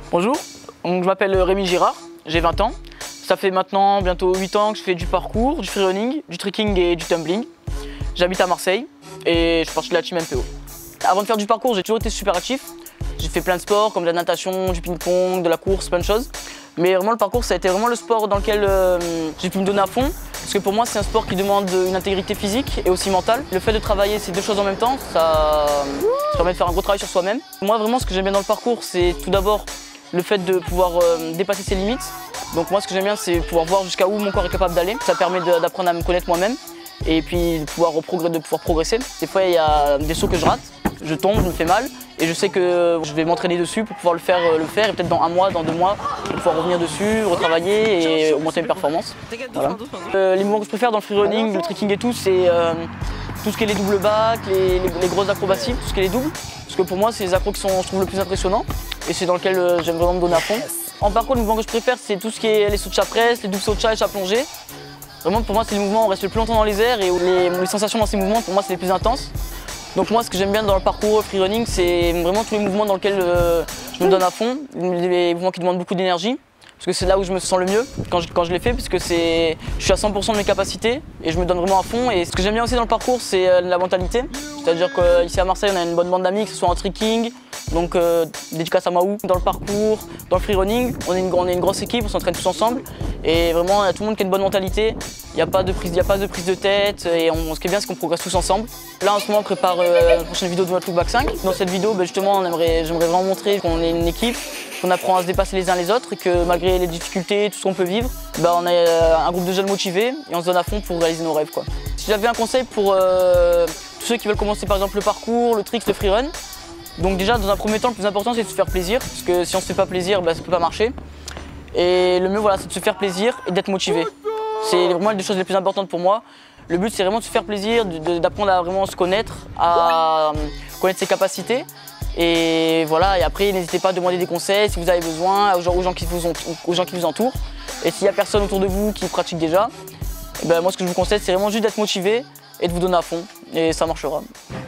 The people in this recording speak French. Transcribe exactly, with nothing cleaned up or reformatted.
Bonjour, donc, je m'appelle Rémi Girard, j'ai vingt ans. Ça fait maintenant bientôt huit ans que je fais du parcours, du freerunning, du trekking et du tumbling. J'habite à Marseille et je fais partie de la team M P O. Avant de faire du parcours, j'ai toujours été super actif. J'ai fait plein de sports comme de la natation, du ping-pong, de la course, plein de choses. Mais vraiment le parcours, ça a été vraiment le sport dans lequel euh, j'ai pu me donner à fond. Parce que pour moi, c'est un sport qui demande une intégrité physique et aussi mentale. Le fait de travailler ces deux choses en même temps, ça, ça permet de faire un gros travail sur soi-même. Moi, vraiment, ce que j'aime bien dans le parcours, c'est tout d'abord le fait de pouvoir euh, dépasser ses limites. Donc moi, ce que j'aime bien, c'est pouvoir voir jusqu'à où mon corps est capable d'aller. Ça permet d'apprendre à me connaître moi-même et puis de pouvoir, de pouvoir progresser. Des fois, il y a des sauts que je rate, je tombe, je me fais mal et je sais que je vais m'entraîner dessus pour pouvoir le faire, le faire et peut-être dans un mois, dans deux mois, pour pouvoir revenir dessus, retravailler et augmenter mes performances. Voilà. Euh, les mouvements que je préfère dans le freerunning, le trekking et tout, c'est euh, tout ce qui est les doubles bacs, les, les, les grosses acrobaties, tout ce qui est les doubles. Parce que pour moi, c'est les accros qui sont, je trouve, le plus impressionnants et c'est dans lequel euh, j'aime vraiment me donner à fond. En parcours, le mouvement que je préfère, c'est tout ce qui est les sauts de chat presse, les doubles sauts de chat et chat plongé. Vraiment, pour moi, c'est les mouvements où on reste le plus longtemps dans les airs et où les, les sensations dans ces mouvements, pour moi, c'est les plus intenses. Donc moi, ce que j'aime bien dans le parcours freerunning, c'est vraiment tous les mouvements dans lesquels euh, je me donne à fond, les mouvements qui demandent beaucoup d'énergie. Parce que c'est là où je me sens le mieux quand je, quand je les fais, puisque je suis à cent pour cent de mes capacités et je me donne vraiment à fond. Et ce que j'aime bien aussi dans le parcours, c'est euh, la mentalité. C'est-à-dire qu'ici à Marseille, on a une bonne bande d'amis, que ce soit en trekking, donc euh, dédicace à Maou, dans le parcours, dans le freerunning. On est une, on est une grosse équipe, on s'entraîne tous ensemble. Et vraiment, il y a tout le monde qui a une bonne mentalité. Il n'y a pas de prise, il y a pas de prise de tête. Et on, ce qui est bien, c'est qu'on progresse tous ensemble. Là, en ce moment, on prépare euh, la prochaine vidéo de Notre Lookback cinq. Dans cette vidéo, ben, justement, j'aimerais vraiment montrer qu'on est une équipe, qu'on apprend à se dépasser les uns les autres et que malgré les difficultés, tout ce qu'on peut vivre, ben, on est un groupe de jeunes motivés et on se donne à fond pour réaliser nos rêves, quoi. Si j'avais un conseil pour euh, tous ceux qui veulent commencer par exemple le parcours, le trick, le freerun, donc déjà dans un premier temps, le plus important c'est de se faire plaisir, parce que si on ne se fait pas plaisir, ben, ça ne peut pas marcher. Et le mieux, voilà, c'est de se faire plaisir et d'être motivé. C'est vraiment une des choses les plus importantes pour moi. Le but, c'est vraiment de se faire plaisir, d'apprendre à vraiment se connaître, à connaître ses capacités. Et voilà, et après, n'hésitez pas à demander des conseils si vous avez besoin aux gens, aux gens, qui, vous ont, aux gens qui vous entourent. Et s'il n'y a personne autour de vous qui pratique déjà, ben moi, ce que je vous conseille, c'est vraiment juste d'être motivé et de vous donner à fond. Et ça marchera.